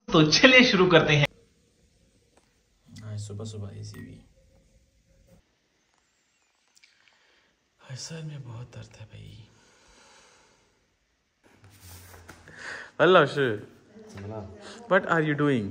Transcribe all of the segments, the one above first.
तो चलिए शुरू करते हैं। सुबह सुबह ऐसी भी सर में बहुत दर्द है भाई। 文老师怎么了？ ，What are you doing？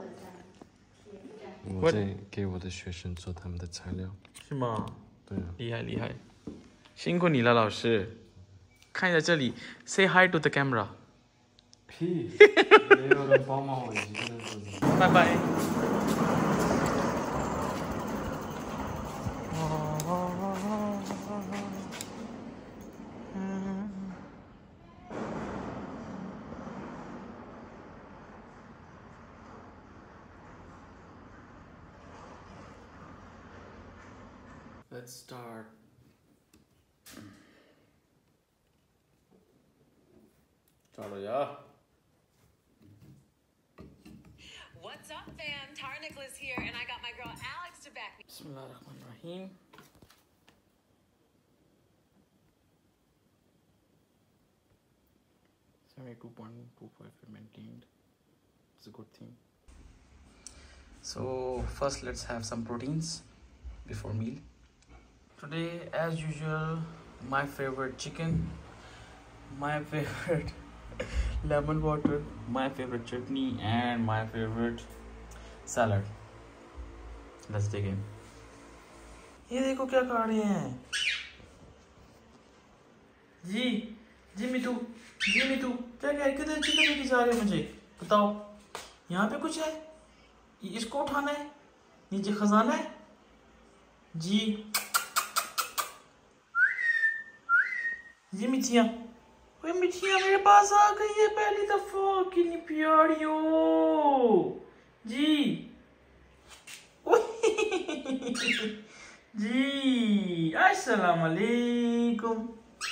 我在给我的学生做他们的材料。 是吗？ 对啊， 厉害厉害，辛苦你了，老师。看一下这里，Say hi to the camera。 屁，没有人帮忙，我一个人做。 拜拜。Let's start. चलो यार. What's up, fam? Tara Nicholas here, and I got my girl Alex to back me. Bismillahirrahmanirrahim. maintained. It's a good thing. So first, let's have some proteins before meal. Today, as usual, my favorite chicken, my favorite lemon water, my favorite chutney, and my favorite salad. Let's dig in. ये देखो क्या खा रहे हैं जी जी मितू क्या कह किधर chicken लेके जा रहे हो मुझे बताओ यहाँ पे कुछ है इसको उठाना है नीचे खजाना है जी जी मिठिया मेरे पास आ गई है पहली दफा कितनी प्यारी हो जी जी अस्सलाम वालेकुम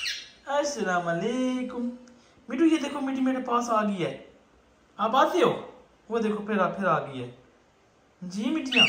मिठू ये देखो मिठी मेरे पास आ गई है आप आते हो वो देखो फिर आ गई है जी मिठिया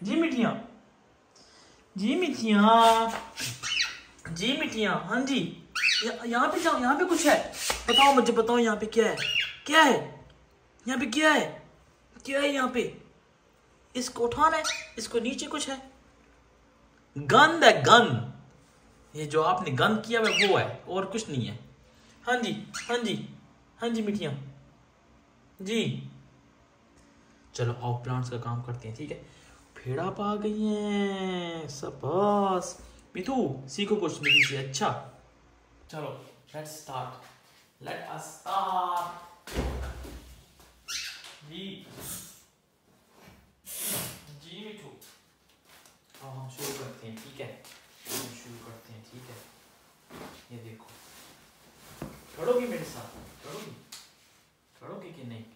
हाँ जी यहाँ पे जाओ यहाँ पे कुछ है बताओ यहाँ पे क्या है यहाँ पे क्या है यहाँ पे इसको उठाना है इसको नीचे कुछ है गंद है गंद ये जो आपने गंद किया है वो है और कुछ नहीं है हाँ जी मिठिया जी चलो आओ प्लांट्स का काम करते हैं ठीक है भेड़ा पा गई हैं सबस मिठू सीखो कुछ मेरी से अच्छा चलो लेट अस स्टार्ट जी मिठू अब हम शुरू करते हैं ठीक है ये देखो खड़ोगी मेरे साथ खड़ोगी कि नहीं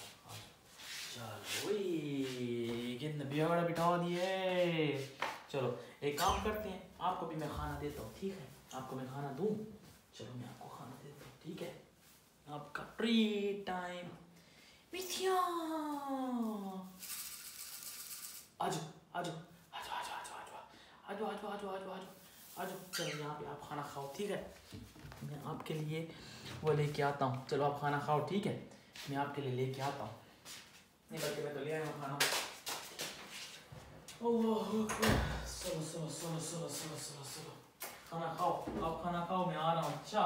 चलो कितने बिहाड़ा बिठा दिए चलो एक काम करते हैं आपको भी मैं खाना देता हूँ ठीक है आपको मैं खाना दूँ चलो मैं आपको खाना देता हूँ ठीक है आपका ट्रीट टाइम मिठिया आजो चलो यहाँ पे आप खाना खाओ ठीक है मैं आपके लिए वो लेके आता हूँ चलो आप खाना खाओ ठीक है मैं आपके लिए लेके आता हूँ नहीं बल्कि मैं तो ले आया हूँ खाना चलो खाना खाओ आप खाना खाओ मैं आ रहा हूँ अच्छा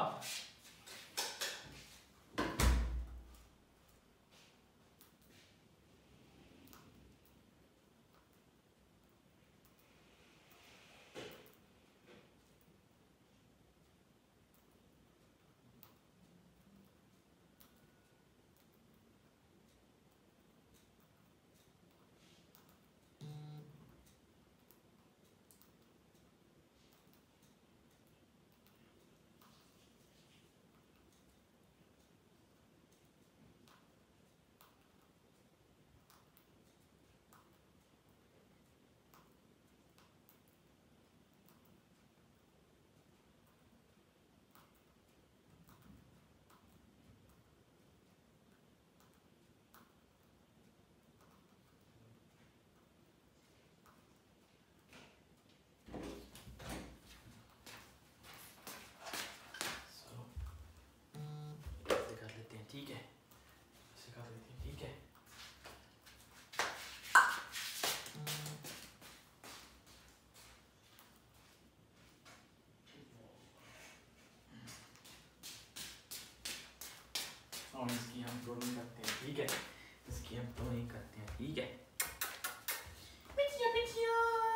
और इसकी हम प्रूनिंग करते हैं, ठीक है। इसकी हम प्रूनिंग करते हैं, ठीक है। पिटिया पिटिया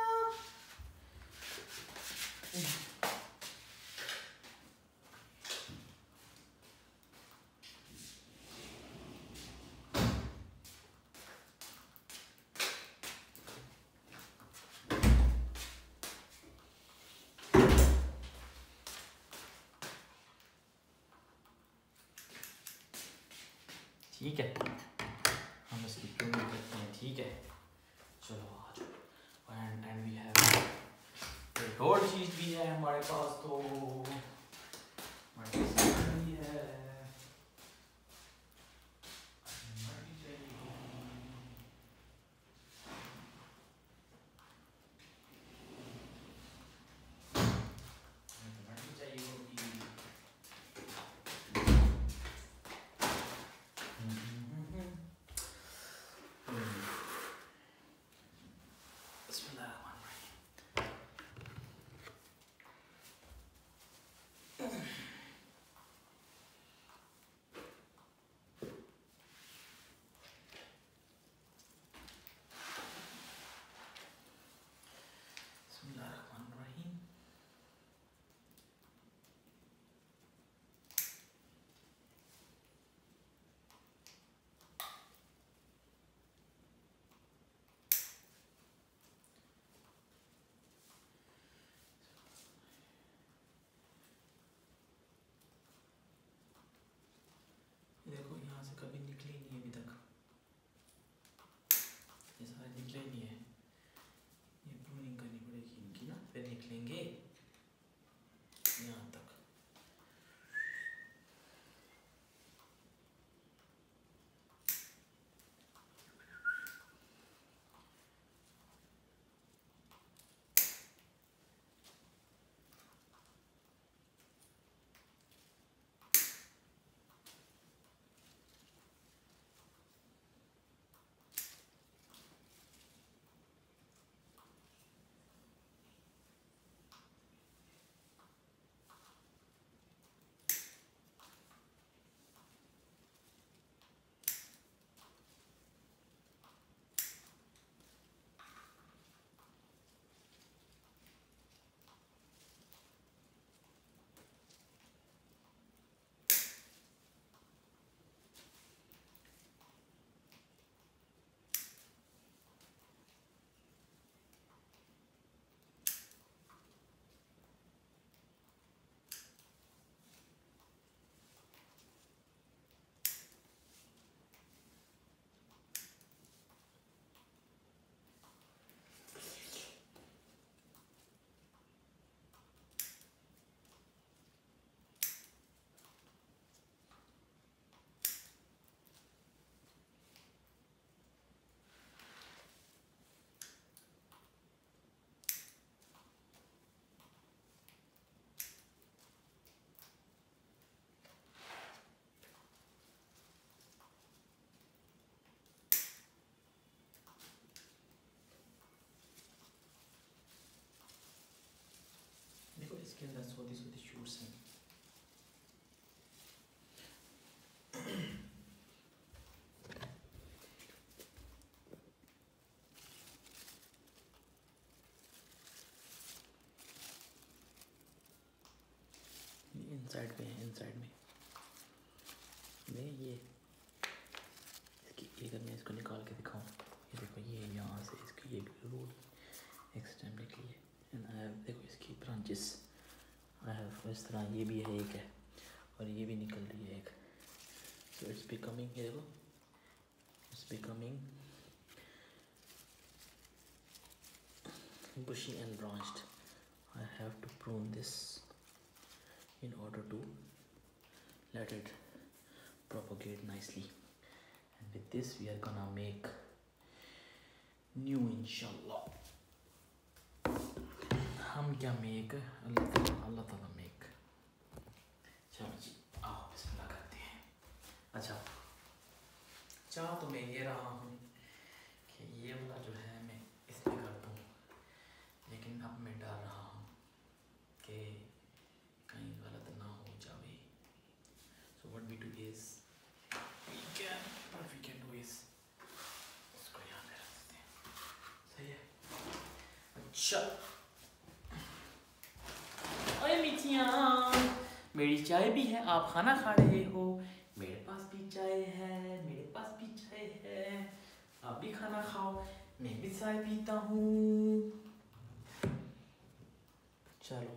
ठीक है, हम इसकी प्रूनिंग करते हैं, ठीक है। चलो आ जाओ। एंड वी हैव एक और चीज़ भी है हमारे पास, तो हमारे पास भी है। देखो यहाँ से कभी निकले नहीं अभी तक, ये सारे निकले नहीं है। ये प्रूनिंग करनी पड़ेगी इनकी ना, फिर निकलेंगे यहाँ तक। देखो इसके अंदर छोटी छोटी शूट्स हैं। इनसाइड में है, इनसाइड में ये इसकी, अगर मैं इसको निकाल के दिखाऊं, ये देखो ये यहाँ से इसकी ये रूट एक्सटेंड निकली है। एंड आई हैव, देखो इसकी ब्रांचेस आई हैव, इस तरह ये भी है एक है, और ये भी निकल रही है एक। सो इट्स बिकमिंग, ये देखो it's becoming bushy and branched. I have to prune this in order to let it propagate nicely, and with this we are gonna make new inshallah. हम क्या मेक, अल्लाह ताला मेक। चलो जी आओ बिस्मिल्लाह करते हैं। अच्छा चाह तो मैं ये रहा हूँ कि ये वाला जो है मैं इसमें कर दूँ, लेकिन अब मैं डर रहा हूँ कि कहीं गलत ना हो जावे। So what we do is अच्छा अरे मिठिया, मेरी चाय भी है। आप खाना खा रहे हो, मेरे पास भी चाय है, मेरे पास भी चाय है। आप भी खाना खाओ, मैं भी चाय पीता हूँ। चलो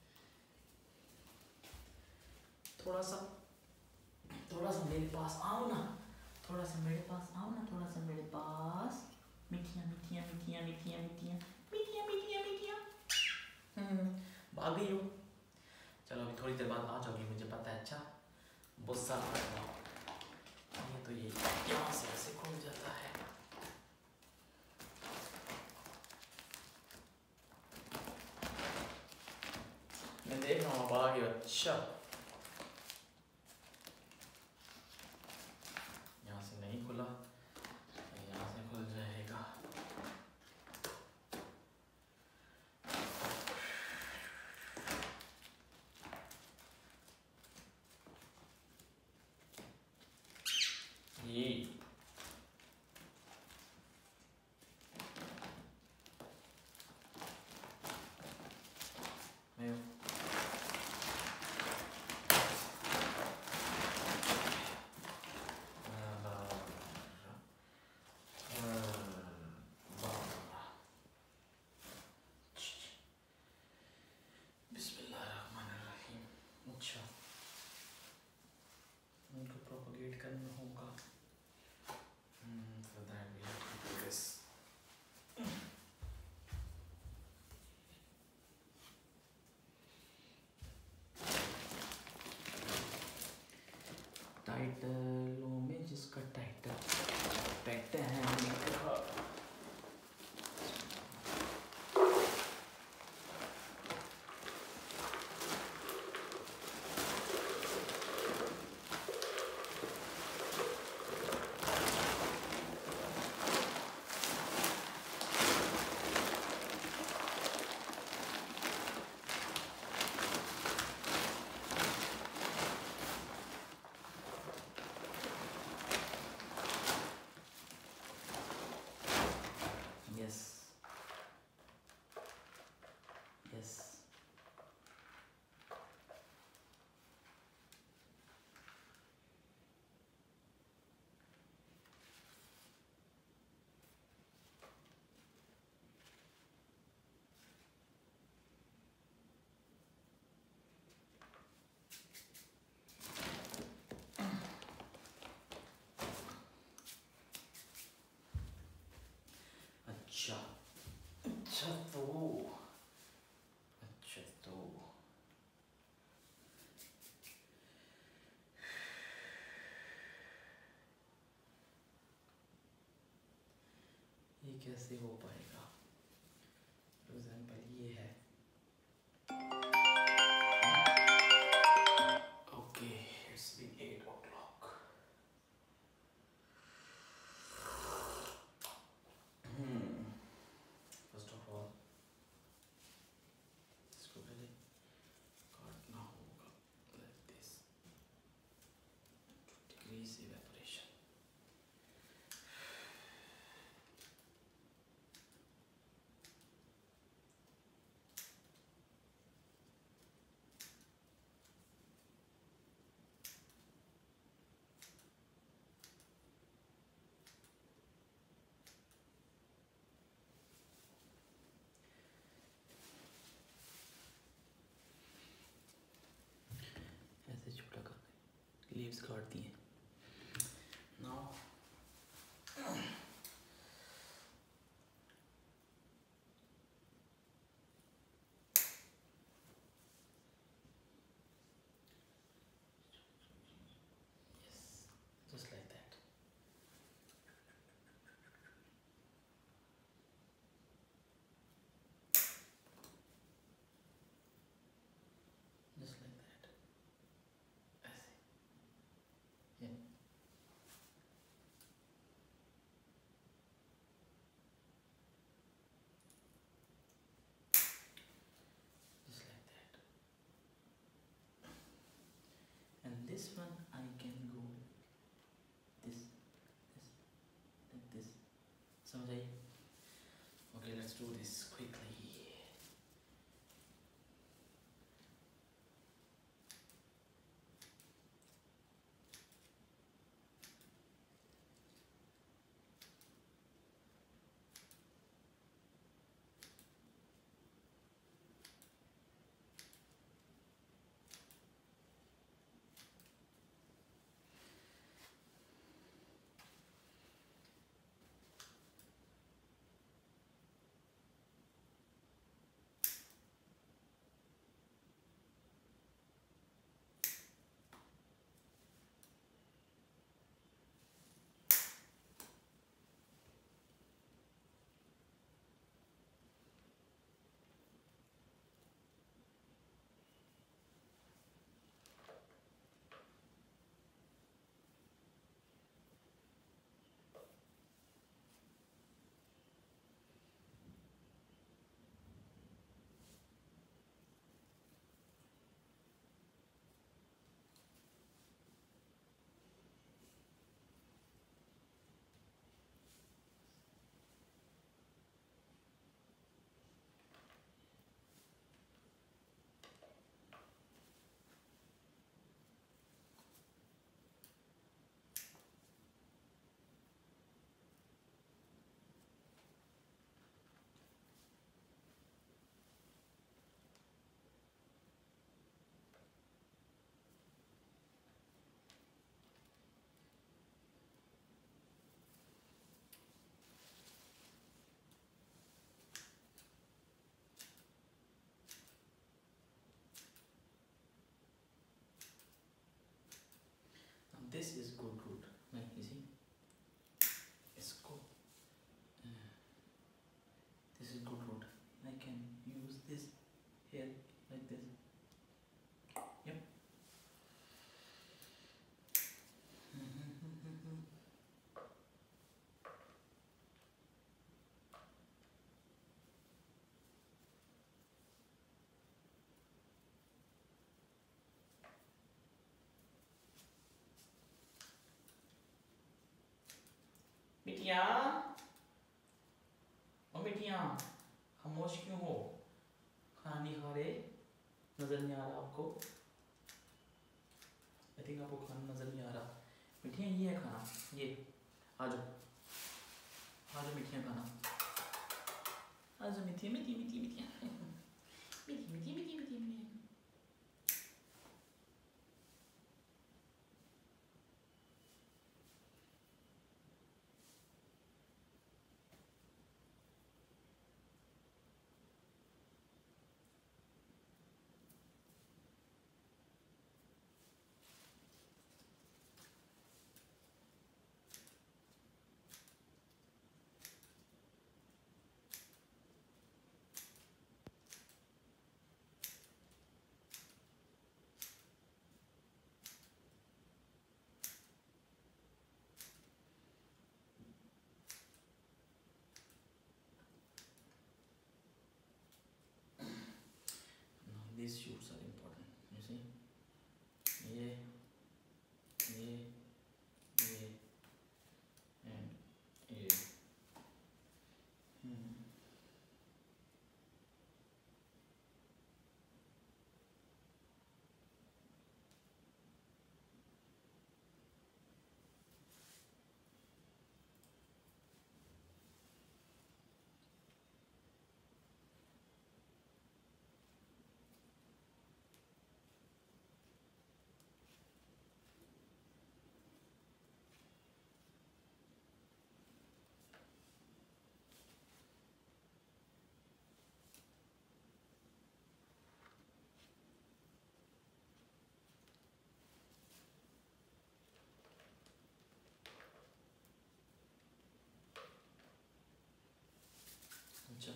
थोड़ा सा मेरे पास आओ ना, थोड़ा सा मेरे पास आओ ना, थोड़ा सा मेरे पास। मिठिया मिठिया मिठिया मिठिया मिठिया मिठिया मिठिया मिठिया। भाग गई हो। चलो अभी थोड़ी देर बाद आ जाओगी, मुझे पता है। अच्छा गुस्सा आ रहा है तो ये यहाँ से ऐसे खुल जाता है। मैं देख रहा हूँ आप आ गए। अच्छा यहाँ से नहीं खुला, यहाँ से खुल जाएगा। ये मैं बिस्मिल्लाहिर्रहमानिर्रहीम। अच्छा उनको प्रोपगेट करना होगा। For that we have to do this. टाइटलों में जिसका टाइटल है यस यस। अच्छा अच्छा तो ये कैसे हो पाएगा? फॉर एग्जाम्पल ये है। Okay it's been 8 o'clock। First of all इसको पहले काटना होगा लाइक दिस, डिक्रीज इवेपोरेशन। ऐसे छोटा कर लीव्स काट दिए। Now just like that. Just like that. ऐसे yeah. Just like that. And this one I can go this like this. समझ आई? Okay, let's do this quickly. मिठिया, ओ मिठिया, खामोश क्यों हो? खाना नहीं खा रहे? नजर नहीं आ रहा आपको? आई थिंक आपको खाना नजर नहीं आ रहा। मिठिया ये है खाना, ये आ जाओ, आ जाओ मिठिया खाना, आ जाओ मिठिया, मिठी मिठी मिठिया, मिठी मिठी मिठी मिठी मिठी। These shoots are important, you see? ये and ये अच्छा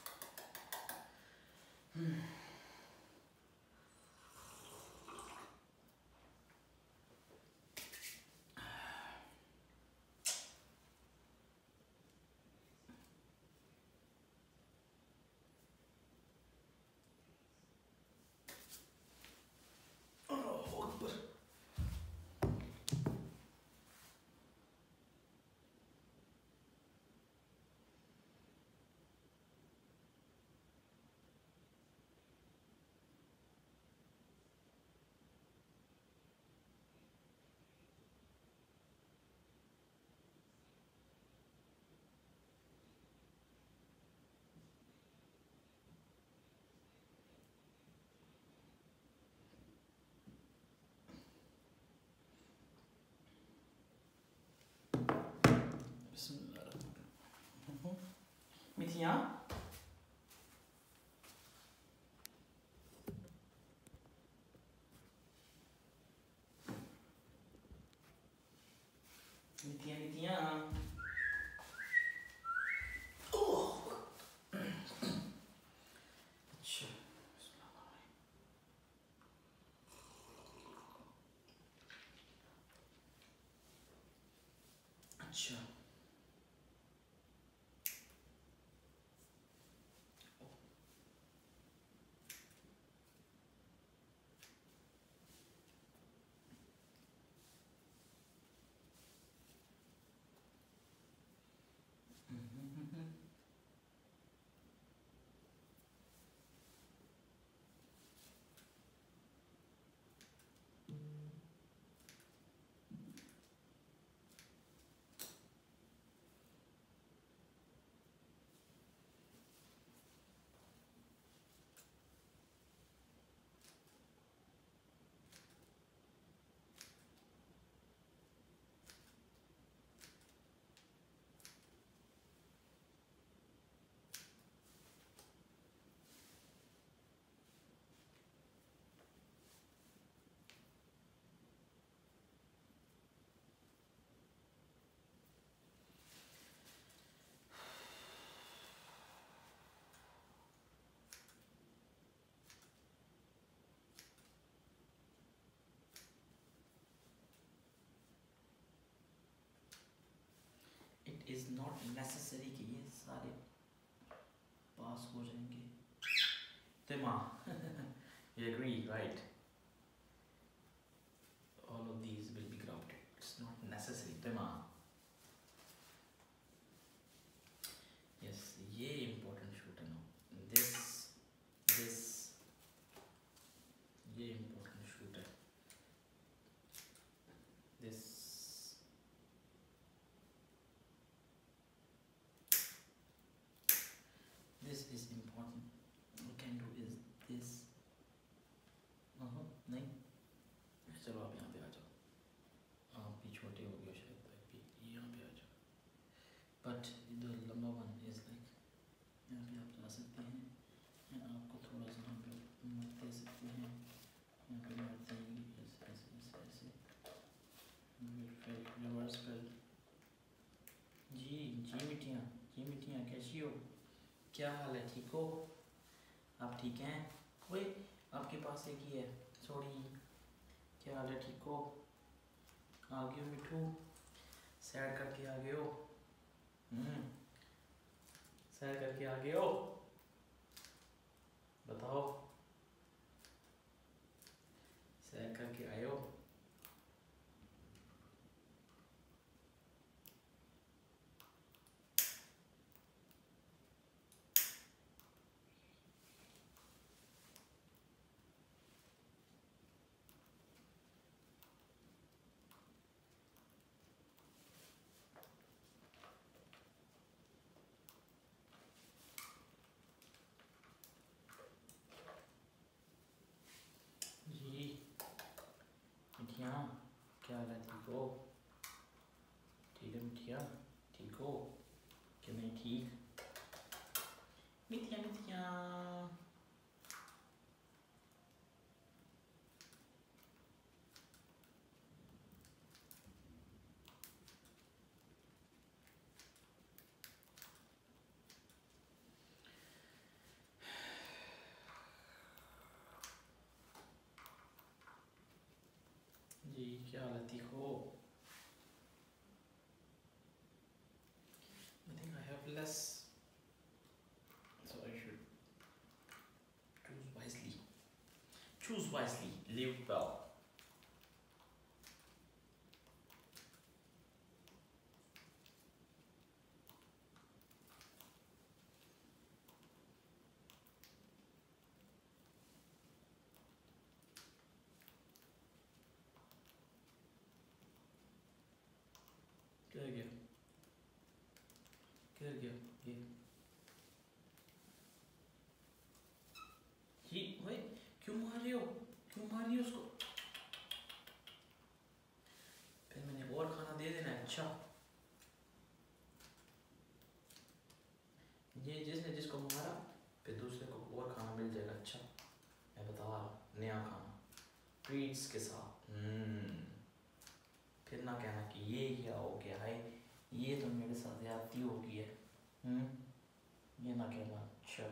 मिठिया, मिठिया मिठिया, अच्छा अच्छा इज नॉट नेसेसरी कि ये सारे पास हो जाएंगे। Tema, you agree, right? All of these will be grounded. It's not necessary. Tema. क्या हाल है, ठीक हो? आप ठीक हैं? ओए आपके पास एक ही है, सॉरी। क्या हाल है, ठीक हो? आ गए हो मिठू? सैर करके आ गए हो? सैर करके आ गए हो? बताओ, सैर करके आए हो? जी मिठिया, क्या हाल है, ठीक हो? ठीक है मिठिया, ठीक हो कि नहीं? ठीक मिठिया मिठिया। जी क्या हाल है, ठीक हो? I think I have less, so I should choose wisely. Choose wisely, live well. क्या हो गया? क्या हो गया? ये भाई क्यों मार रही हो? क्यों मार रही हो उसको? फिर मैंने और खाना दे देना है। अच्छा, ये जिसने जिसको मारा फिर दूसरे को और खाना मिल जाएगा। अच्छा, मैं बता रहा हूँ, नया खाना ट्रीट्स के साथ। फिर ना कहना कि ये क्या हो गया है, ये तो मेरे साथ ज्यादती हो गई है। ये ना कहना। अच्छा,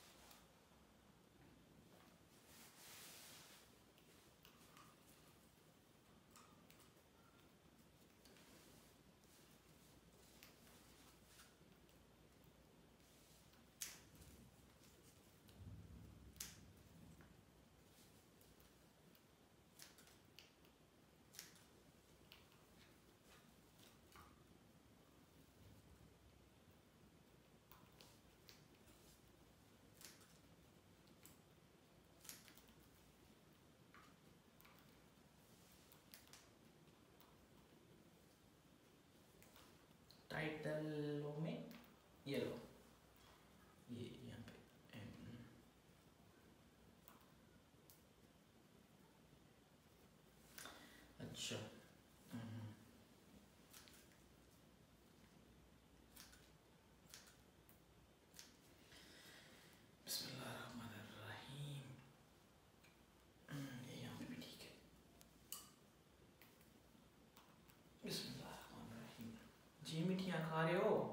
टाइटलों में ये लो, ये यहाँ पे अच्छा। बिस्मिल्लाहिर्रहमानिर्रहीम। ये यहाँ पे भी ठीक है। बिस्मिल्लाहिर्रहमानिर्रहीम। जी मिठियाँ खा रहे हो?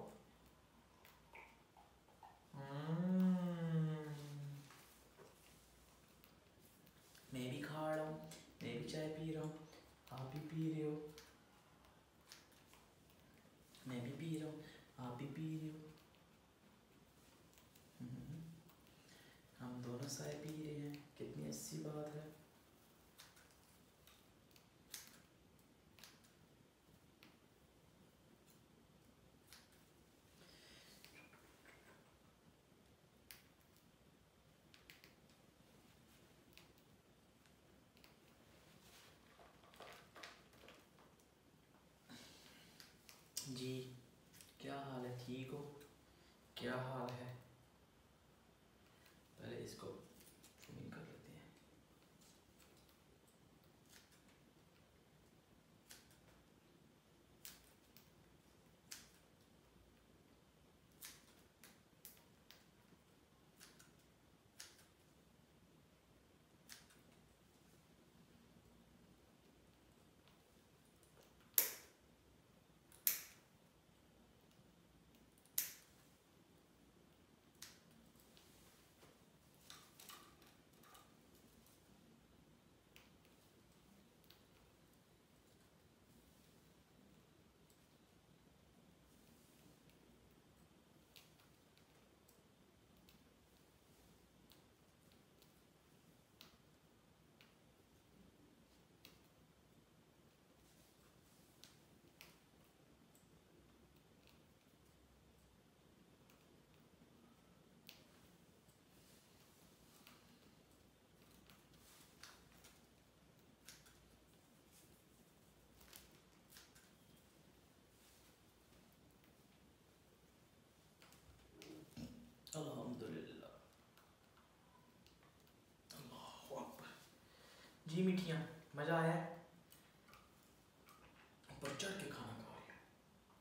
मैं भी खा रहा हूँ, मैं भी चाय पी रहा हूँ, आप भी पी रहे हो, मैं भी पी रहा हूँ, आप भी पी रहे हो। हम दोनों चाय पी रहे हैं, कितनी अच्छी बात है। जी क्या हाल है, ठीक हो? क्या हाल है? पहले इसको ट्रिमिंग कर लेते हैं। जी मिठियाँ, मजा आया? ऊपर चढ़ के खाना खा रही है।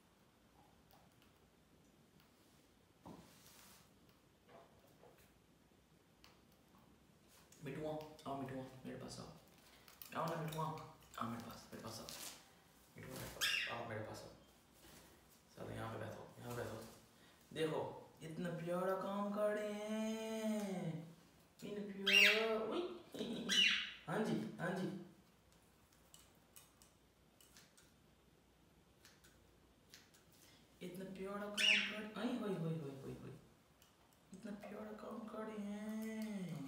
मिठुआ, आओ मिठुआ, मेरे पास आओ। आओ ना मिठुआ, आओ मेरे पास आओ। मिठुआ मेरे पास, आओ मेरे पास आओ। चलो यहाँ पे बैठो, यहाँ बैठो। देखो इतना प्यारा काम कर रहे हैं, इन प्यारा। हाँ जी, हाँ जी। इतना प्यारा काम कर, आई होई होई होई होई होई, इतना प्यारा काम कर रहे हैं।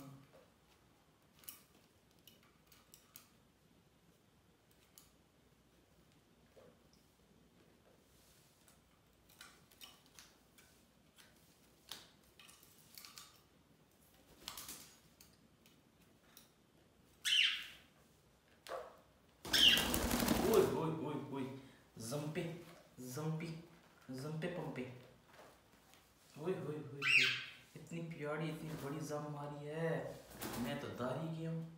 ओए ओए ओए ओए, जंपे जंपी जंपे पंपे। ओए ओए ओए ओए, इतनी प्यारी इतनी बड़ी जम मारी है, मैं तो दारी गया हूँ।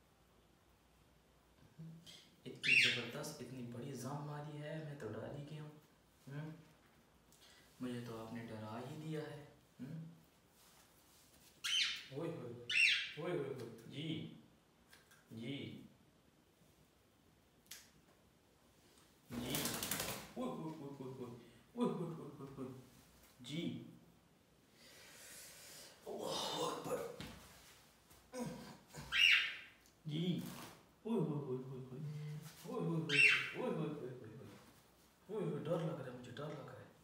इतनी जबरदस्त इतनी बड़ी जम मारी है, मैं तो डर ही गया हूँ। मुझे तो आपने डरा ही दिया है। ओए ओए ओए ओए ओए, जी जी जी, ओए ओए ओए ओए ओए ओए ओए ओए ओए, जी अल्लाहु अकबर, जी ओए ओए ओए ओए ओए ओए ओए ओए ओए ओए ओए ओए, डर लग रहा है मुझे, डर लग रहा है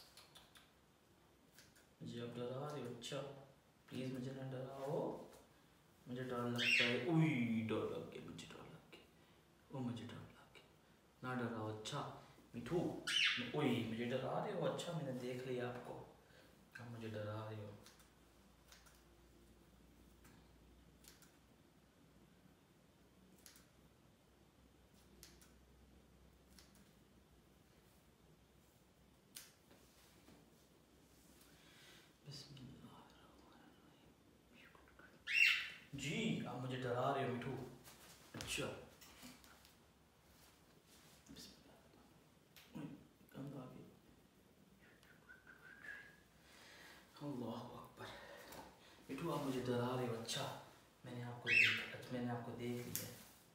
मुझे। आप डरा रहे हो? अच्छा प्लीज मुझे ना डराओ, मुझे डर लगता है। उई, डर लग गया मुझे, डर लग गया, ओ मुझे डर लग गया। ना डराओ। अच्छा मिठू, ओए मुझे डरा रहे हो? अच्छा मैंने देख लिया आपको, अब मुझे डरा रहे हो। जी आप मुझे डरा रहे हो मिठू। अच्छा गंद आ गई। अल्लाहु अकबर, मिठू आप मुझे डरा रहे हो। अच्छा मैंने आपको देख लिया।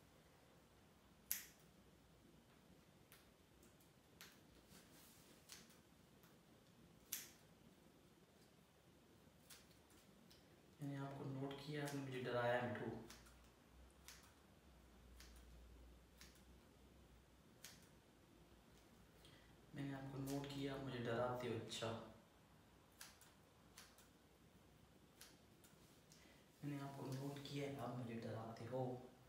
मैंने आपको नोट किया, आपने मुझे डराया मिठू। मैंने आपको नोट किया, आप मुझे डराते हो। अच्छा मैंने आपको नोट किया, आप मुझे डराते हो।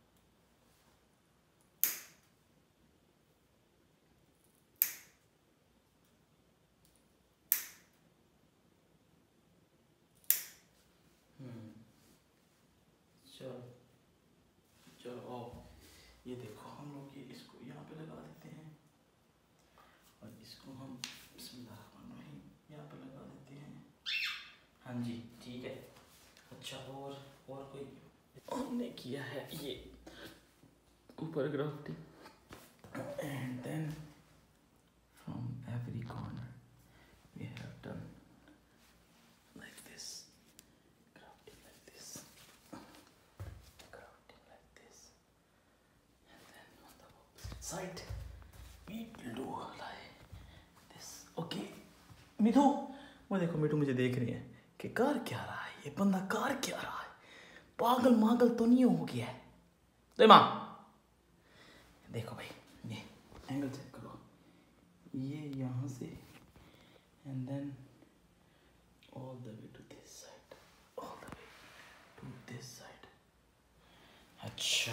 चलो चलो आओ, ये देखो हम लोग ये इसको यहाँ पे लगा देते हैं, और इसको हम बिस्मिल्लाहिर्रहमानिर्रहीम यहाँ पे लगा देते हैं। हाँ जी ठीक है। अच्छा और कोई हमने किया है ये ऊपर grafting, and then from every corner we have done like this, grafting like this, grafting like this, and then on the opposite side we do like this. Okay Mithu, वो देखो मिठू मुझे देख रही है कि कर क्या रहा है ये बंदा, कर क्या रहा है, पागल मागल तो नहीं हो गया है? तो माँ देखो भाई, ये एंगल चेक करो, ये यहाँ से and then all the way to this side, all the way to this side. अच्छा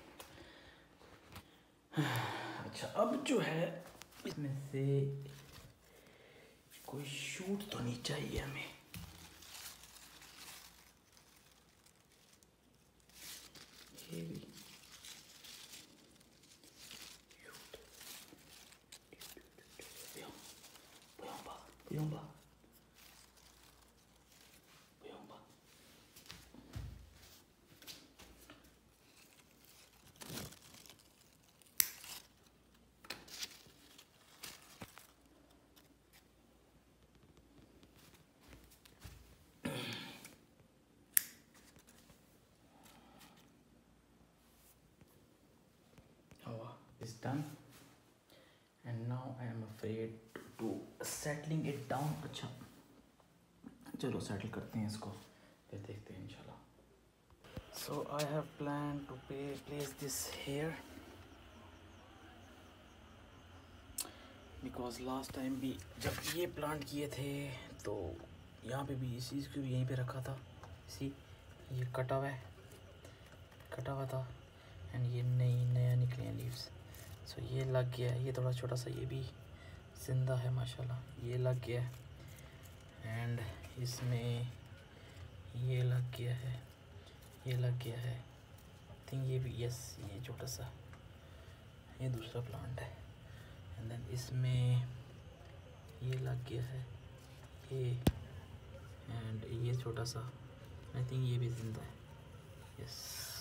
अच्छा, अब जो है इसमें से कोई शूट तो नहीं चाहिए हमें। ये भी Buyamba. done. And now I am afraid to settling it down. अच्छा चलो सेटल करते हैं इसको, फिर देखते हैं इंशाल्लाह. So I have planned to place this here because last time भी जब ये प्लांट किए थे तो यहाँ पे भी इस चीज़ को भी यहीं पे रखा था. सी ये कटा हुआ था एंड ये नया निकले हैं लीव्स. सो ये लग गया है. ये थोड़ा छोटा सा ये भी जिंदा है माशाल्लाह. ये लग गया है एंड इसमें ये लग गया है. थिंक ये भी यस ये छोटा सा ये दूसरा प्लांट है. एंड देन इसमें ये लग गया है ये एंड ये छोटा सा. आई थिंक ये भी जिंदा है. Yes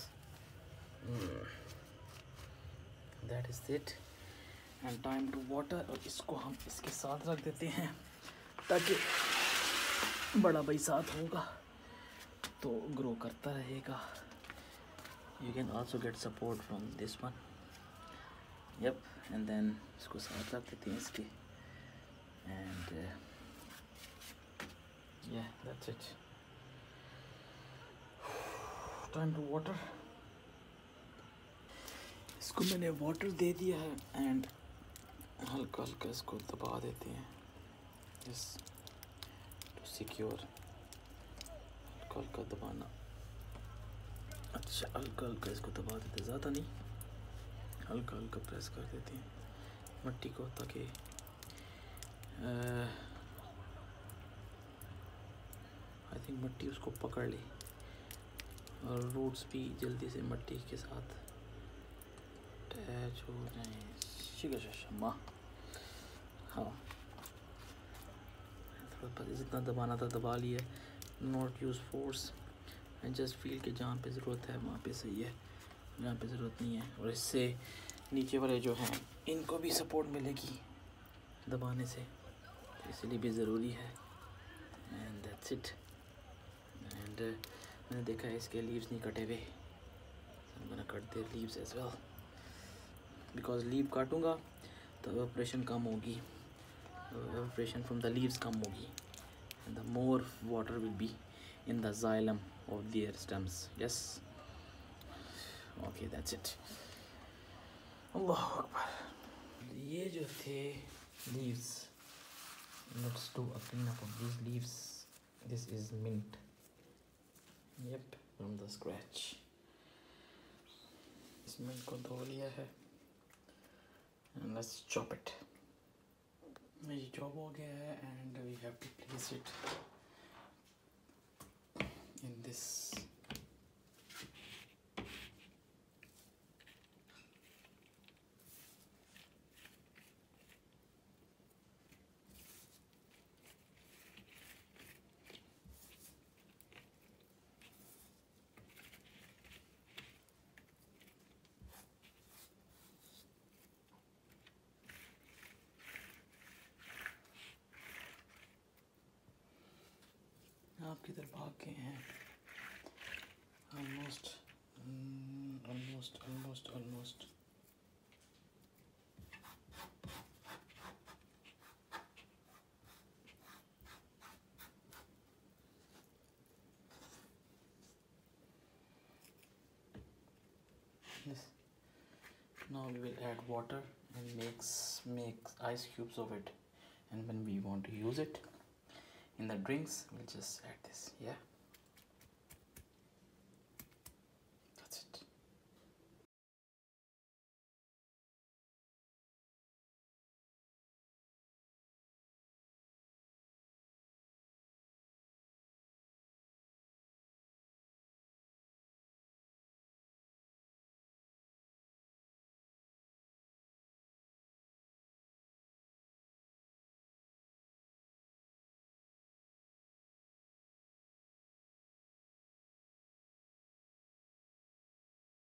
that is it. And time to water. और इसको हम इसके साथ रख देते हैं ताकि बड़ा भाई साथ होगा तो ग्रो करता रहेगा. You can also get support from this one. Yup. And then इसको साथ रख देते हैं इसके. And yeah that's it. Time to water. इसको मैंने वाटर दे दिया है एंड हल्का हल्का इसको दबा देते हैं जस्ट टू सिक्योर. हल्का हल्का दबाना. अच्छा हल्का हल्का इसको दबा देते, ज़्यादा नहीं, हल्का हल्का प्रेस कर देते हैं मिट्टी को ताकि आई थिंक मिट्टी उसको पकड़ ले और रूट्स भी जल्दी से मिट्टी के साथ अटैच हो जाएं. शिकशमा. हाँ थोड़ा जितना दबाना था दबा लिया. Not use force and just feel के जहाँ पे ज़रूरत है वहाँ पे सही है, जहाँ पे ज़रूरत नहीं है. और इससे नीचे वाले जो हैं इनको भी सपोर्ट मिलेगी दबाने से, तो इसलिए भी ज़रूरी है. And that's it. एंड मैंने देखा है इसके लीव्स नहीं कटे हुए. मैंने cut their leaves as well because leave काटूँगा तो एवापोरेशन कम होगी. एवापोरेशन फ्रॉम द लीव्स कम होगी and the more water will be in the xylem of their stems. Yes. Okay, that's it. Allahu Akbar. ये जो थे leaves, let's do a clean up of these leaves. This is mint. Yep, from the scratch. इस mint को धो लिया है and let's chop it. ये chop हो गया है and we have to place it in this आप किधर भाग गए हैं. Almost. Yes. Now we will add water and make ice cubes of it, and when we want to use it in the drinks we'll just add this. Yeah.